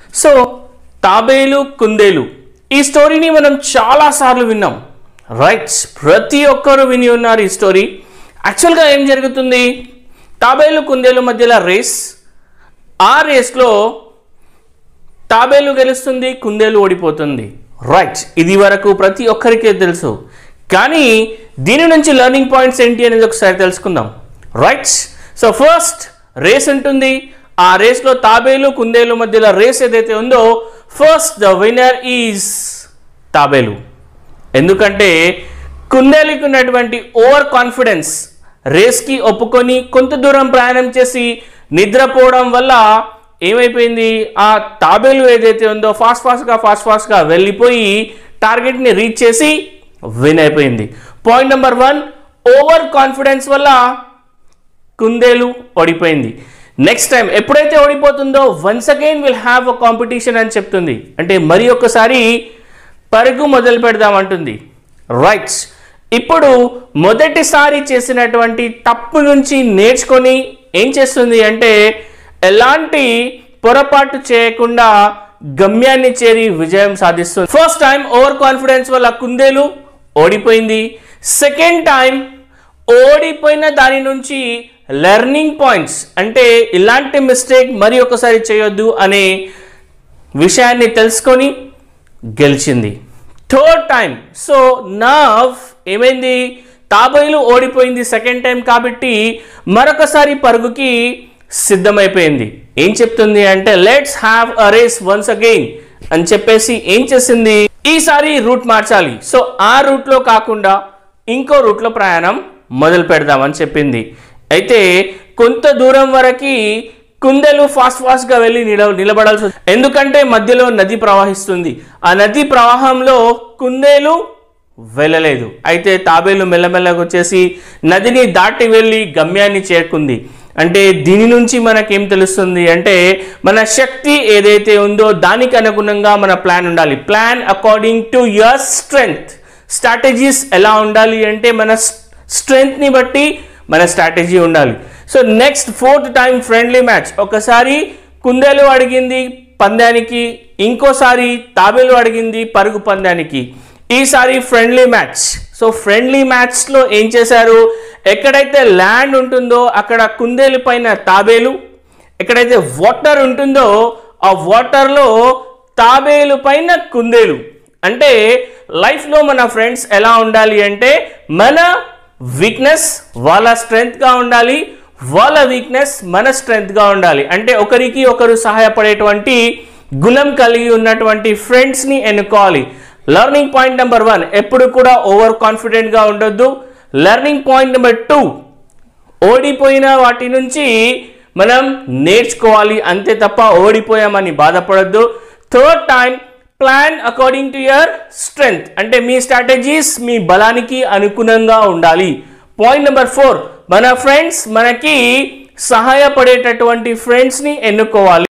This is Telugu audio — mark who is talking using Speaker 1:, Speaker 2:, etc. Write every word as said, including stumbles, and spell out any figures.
Speaker 1: సో తాబేలు కుందేలు ఈ స్టోరీని మనం చాలాసార్లు విన్నాం, రైట్? ప్రతి ఒక్కరు విని ఉన్నారు ఈ స్టోరీ. యాక్చువల్గా ఏం జరుగుతుంది, తాబేలు కుందేలు మధ్యలో రేస్. ఆ రేస్లో తాబేలు గెలుస్తుంది, కుందేలు ఓడిపోతుంది, రైట్? ఇది వరకు ప్రతి ఒక్కరికి తెలుసు. కానీ దీని నుంచి లెర్నింగ్ పాయింట్స్ ఏంటి అనేది ఒకసారి తెలుసుకుందాం, రైట్? సో ఫస్ట్ రేస్ ఉంటుంది. ఆ రేస్లో తాబేలు కుందేలు మధ్యలో రేస్ ఏదైతే ఉందో ఫస్ట్ ద విన్నర్ ఈజ్ తాబేలు. ఎందుకంటే కుందేలుకి ఉన్నటువంటి ఓవర్ కాన్ఫిడెన్స్ రేస్కి ఒప్పుకొని కొంత దూరం ప్రయాణం చేసి నిద్రపోవడం వల్ల ఏమైపోయింది, ఆ తాబేలు ఏదైతే ఉందో ఫాస్ట్ ఫాస్ట్గా ఫాస్ట్ ఫాస్ట్గా వెళ్ళిపోయి టార్గెట్ని రీచ్ చేసి విన్ అయిపోయింది. Point number one, over confidence వల్ల కుందేలు ఓడిపోయింది. నెక్స్ట్ టైం ఎప్పుడైతే ఓడిపోతుందో once again will have a competition అని చెప్తుంది. అంటే మరి ఒక్కసారి పరుగు మొదలు పెడదామంటుంది, రైట్? ఇప్పుడు మొదటిసారి చేసినటువంటి తప్పు నుంచి నేర్చుకొని ఏం చేస్తుంది అంటే ఎలాంటి పొరపాటు చేయకుండా గమ్యాన్ని చేరి విజయం సాధిస్తుంది. ఫస్ట్ టైం ఓవర్ కాన్ఫిడెన్స్ వల్ల కుందేలు ఓడిపోయింది. సెకండ్ టైం ఓడిపోయిన దాని నుంచి లెర్నింగ్ పాయింట్స్, అంటే ఇలాంటి మిస్టేక్ మరి ఒకసారి చేయొద్దు అనే విషయాన్ని తెలుసుకొని గెలిచింది. థర్డ్ టైం, సో నవ్ ఏమైంది, తాబేలు ఓడిపోయింది సెకండ్ టైం కాబట్టి మరొకసారి పరుగుకి సిద్ధమైపోయింది. ఏం చెప్తుంది అంటే let's have a race once again అని చెప్పేసి ఏం చేసింది, ఈసారి రూట్ మార్చాలి. సో ఆ రూట్లో కాకుండా ఇంకో రూట్లో ప్రయాణం మొదలు పెడదామని చెప్పింది. అయితే కొంత దూరం వరకు కుందేలు ఫాస్ట్ ఫాస్ట్గా వెళ్ళి నిల నిలబడాల్సి వస్తుంది. ఎందుకంటే మధ్యలో నది ప్రవహిస్తుంది. ఆ నది ప్రవాహంలో కుందేలు వెళ్ళలేదు. అయితే తాబేలు మెల్లమెల్లగా వచ్చేసి నదిని దాటి వెళ్ళి గమ్యాన్ని చేరుకుంది. అంటే దీని నుంచి మనకేం తెలుస్తుంది అంటే మన శక్తి ఏదైతే ఉందో దానికి అనుగుణంగా మన ప్లాన్ ఉండాలి. Plan according to your strength. Strategies ఎలా ఉండాలి అంటే మన స్ట్రెంగ్త్ని బట్టి మన స్ట్రాటజీ ఉండాలి. So next fourth time friendly match. ఒకసారి కుందేలు అడిగింది పందానికి, ఇంకోసారి తాబేలు అడిగింది పరుగు పందానికి. ఈసారి ఫ్రెండ్లీ మ్యాచ్. సో ఫ్రెండ్లీ మ్యాచ్లో ఏం చేశారు, ఎక్కడైతే ల్యాండ్ ఉంటుందో అక్కడ కుందేలు పైన తాబేలు, ఎక్కడైతే వాటర్ ఉంటుందో ఆ వాటర్లో తాబేలు పైన కుందేలు. అంటే లైఫ్లో మన ఫ్రెండ్స్ ఎలా ఉండాలి అంటే మన వీక్నెస్ వాళ్ళ స్ట్రెంగ్త్గా ఉండాలి, వాళ్ళ వీక్నెస్ మన స్ట్రెంగ్త్గా ఉండాలి. అంటే ఒకరికి ఒకరు సహాయపడేటువంటి గుణం కలిగి ఉన్నటువంటి ఫ్రెండ్స్ని ఎన్నుకోవాలి. లెర్నింగ్ పాయింట్ నెంబర్ వన్, ఎప్పుడు కూడా ఓవర్ కాన్ఫిడెంట్గా ఉండొద్దు. లెర్నింగ్ పాయింట్ నెంబర్ టూ, ఓడిపోయిన వాటి నుంచి మనం నేర్చుకోవాలి అంతే తప్ప ఓడిపోయామని బాధపడద్దు. Third time, plan according to your strength. అంటే మీ స్ట్రాటజీస్ మీ బలానికి అనుగుణంగా ఉండాలి. పాయింట్ నెంబర్ ఫోర్, మన ఫ్రెండ్స్ మనకి సహాయపడేటటువంటి ఫ్రెండ్స్ని ఎన్నుకోవాలి.